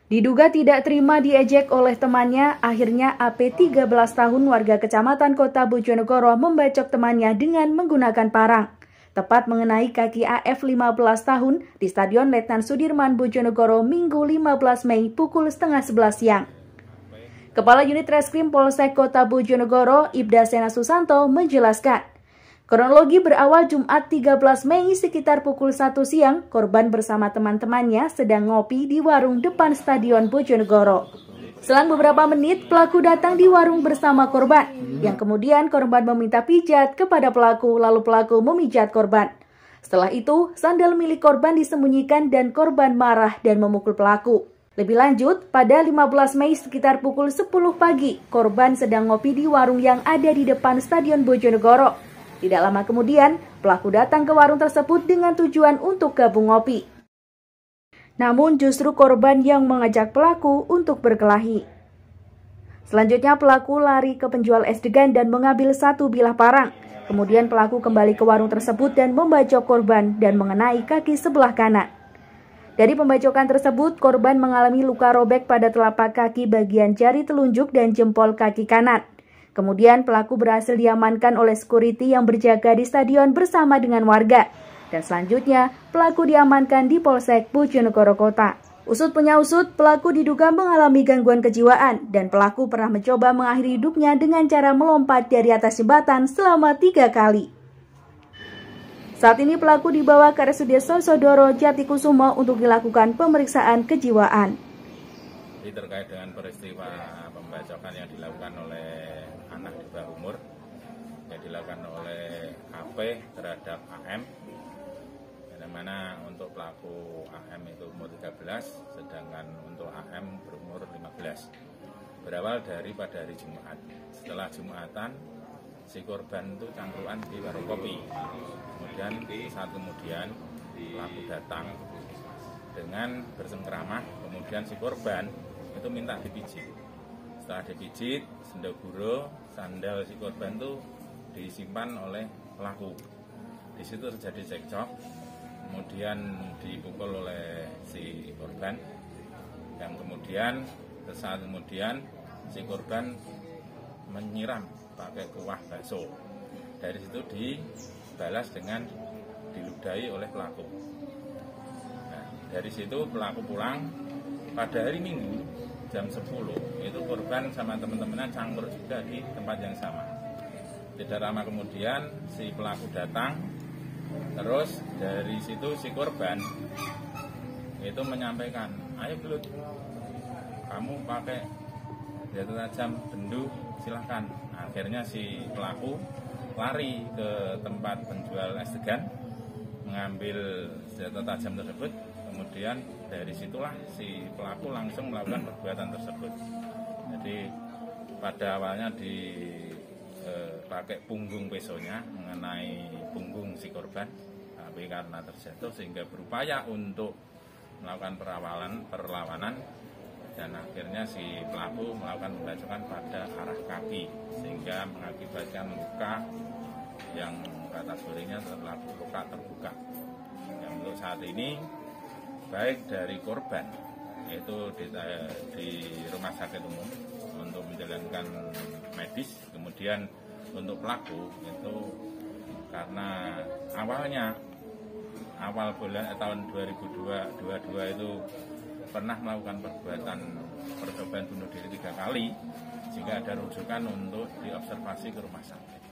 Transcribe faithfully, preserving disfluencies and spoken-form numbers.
Diduga tidak terima diejek oleh temannya, akhirnya A P tiga belas tahun warga Kecamatan Kota Bojonegoro membacok temannya dengan menggunakan parang. Tepat mengenai kaki A F lima belas tahun di Stadion Letnan Sudirman, Bojonegoro, Minggu lima belas Mei pukul setengah sebelas siang. Kepala Unit Reskrim Polsek Kota Bojonegoro, Ibda Sena Susanto, menjelaskan, kronologi berawal Jumat tiga belas Mei sekitar pukul satu siang, korban bersama teman-temannya sedang ngopi di warung depan Stadion Bojonegoro. Selang beberapa menit, pelaku datang di warung bersama korban, yang kemudian korban meminta pijat kepada pelaku, lalu pelaku memijat korban. Setelah itu, sandal milik korban disembunyikan dan korban marah dan memukul pelaku. Lebih lanjut, pada lima belas Mei sekitar pukul sepuluh pagi, korban sedang ngopi di warung yang ada di depan Stadion Bojonegoro. Tidak lama kemudian, pelaku datang ke warung tersebut dengan tujuan untuk gabung ngopi. Namun justru korban yang mengajak pelaku untuk berkelahi. Selanjutnya pelaku lari ke penjual es degan dan mengambil satu bilah parang. Kemudian pelaku kembali ke warung tersebut dan membacok korban dan mengenai kaki sebelah kanan. Dari pembacokan tersebut, korban mengalami luka robek pada telapak kaki bagian jari telunjuk dan jempol kaki kanan. Kemudian pelaku berhasil diamankan oleh security yang berjaga di stadion bersama dengan warga. Dan selanjutnya, pelaku diamankan di Polsek Bojonegoro Kota. Usut punya usut, pelaku diduga mengalami gangguan kejiwaan dan pelaku pernah mencoba mengakhiri hidupnya dengan cara melompat dari atas jembatan selama tiga kali. Saat ini pelaku dibawa ke R S U D Sosodoro Jatikusumo untuk dilakukan pemeriksaan kejiwaan. Jadi terkait dengan peristiwa pembacokan yang dilakukan oleh anak di bawah umur, yang dilakukan oleh A P terhadap A M, yang mana untuk pelaku A M itu umur tiga belas, sedangkan untuk A M berumur lima belas. Berawal dari pada hari Jumat. Setelah Jumatan, si korban itu cangkruan di warung kopi. Kemudian saat kemudian pelaku datang dengan bersengkeramah, kemudian si korban itu minta dipijit. Setelah dipijit, sendaguro, sandal si korban itu disimpan oleh pelaku. Di situ terjadi cekcok, kemudian dipukul oleh si korban, yang kemudian sesaat kemudian si korban menyiram pakai kuah bakso. Dari situ dibalas dengan diludahi oleh pelaku. Nah, dari situ pelaku pulang. Pada hari Minggu jam sepuluh itu korban sama teman-temannya cangkur juga di tempat yang sama. Tidak lama kemudian si pelaku datang. Terus dari situ si korban itu menyampaikan, ayo gelut, kamu pakai senjata tajam, bendu, silahkan. Akhirnya si pelaku lari ke tempat penjual es degan, mengambil senjata tajam tersebut. Kemudian dari situlah si pelaku langsung melakukan perbuatan tersebut. Jadi pada awalnya dipakai punggung pesonya mengenai punggung si korban, tapi karena terjatuh sehingga berupaya untuk melakukan perlawanan, perlawanan dan akhirnya si pelaku melakukan pembacokan pada arah kaki sehingga mengakibatkan luka yang kategorinya adalah luka terbuka. Yang untuk saat ini baik dari korban yaitu di, di rumah sakit umum untuk menjalankan medis, kemudian untuk pelaku itu karena awalnya awal bulan eh, tahun dua ribu dua puluh dua itu pernah melakukan perbuatan percobaan bunuh diri tiga kali, sehingga ada rujukan untuk diobservasi ke rumah sakit.